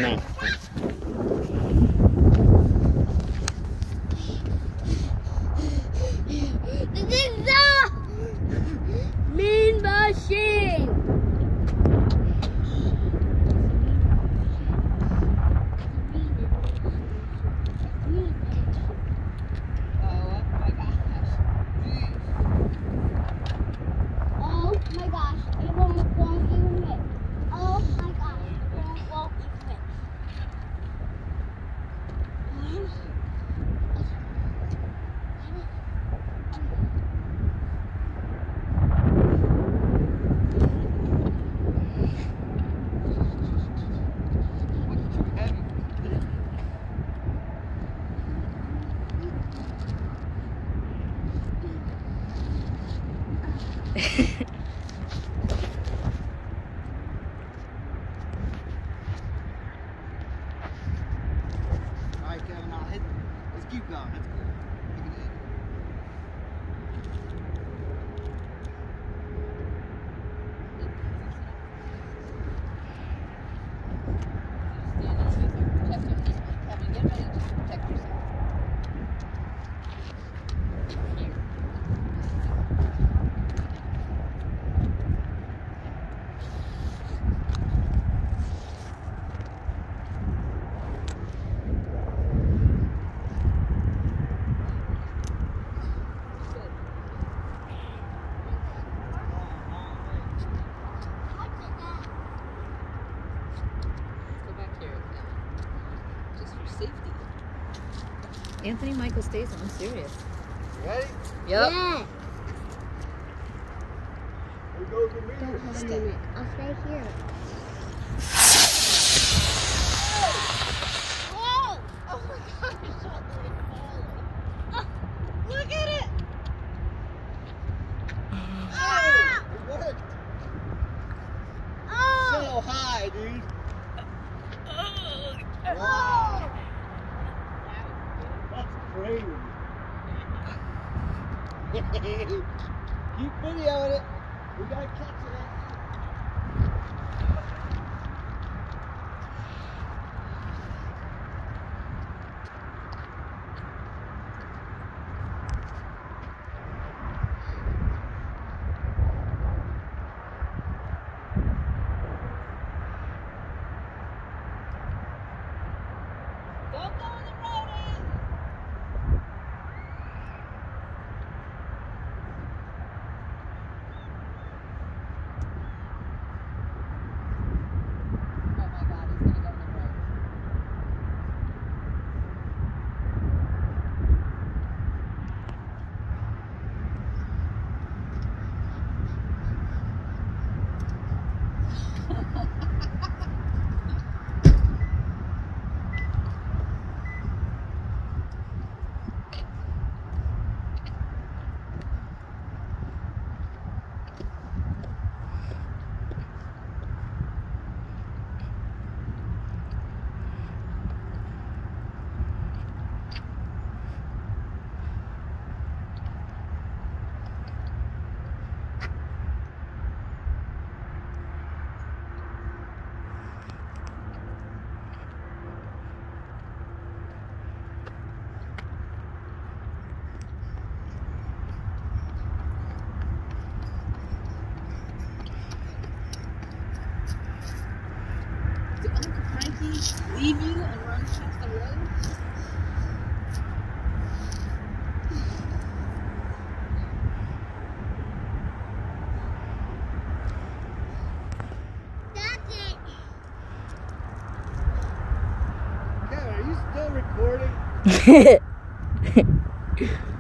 No. This is the mean machine. Oh my gosh, it won't even hit. Oh my gosh, it won't even hit. Alright, Kevin, I'll hit. Let's keep going. That's cool. Look at it. Anthony Michael stays on serious. You ready? Yep. Yeah. Here goes the meter. Don't hold a minute. I'll stay here. Oh! Oh my gosh, it's all falling. Look at it! Ah! It worked. Oh! So high, dude. Oh! That's crazy. Keep videoing it. We gotta catch it. Don't go in the road, Ann. Oh my God, he's gonna go in the road. Did Uncle Frankie leave you and run past the road? That's it. Kevin, are you still recording?